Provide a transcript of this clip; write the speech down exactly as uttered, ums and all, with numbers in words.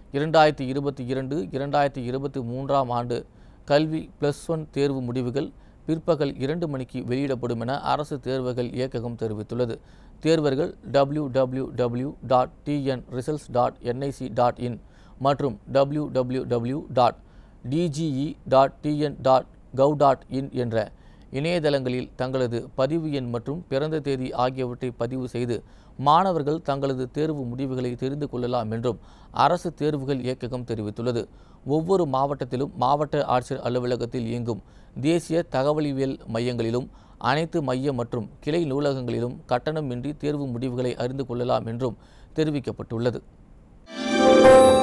இரண்டாயிரத்தி இருபத்தி இரண்டு இரண்டாயிரத்தி இருபத்தி மூன்றாம் ஆண்டு கல்வி பிளஸ் ஒன் தேர்வு முடிவுகள் பிற்பகல் இரண்டு மணிக்கு வெளியிடப்படும் என அரசு தேர்வுகள் இயக்ககம் தெரிவித்துள்ளது. தேர்வர்கள் W W W dot TN results dot NIC dot in மற்றும் W W W dot DGE dot TN dot gov dot in என்ற இணையதளங்களில் தங்களது பதிவு எண் மற்றும் பிறந்த தேதி ஆகியவற்றை பதிவு செய்து மாணவர்கள் தங்களது தேர்வு முடிவுகளை தெரிந்து கொள்ளலாம் என்றும் அரசு தேர்வுகள் இயக்ககம் தெரிவித்துள்ளது. ஒவ்வொரு மாவட்டத்திலும் மாவட்ட ஆட்சியர் அலுவலகத்தில் இயங்கும் தேசிய தகவலியல் மையங்களிலும் அனைத்து மைய மற்றும் கிளை நூலகங்களிலும் கட்டணமின்றி தேர்வு முடிவுகளை அறிந்து கொள்ளலாம் என்றும் தெரிவிக்கப்பட்டுள்ளது.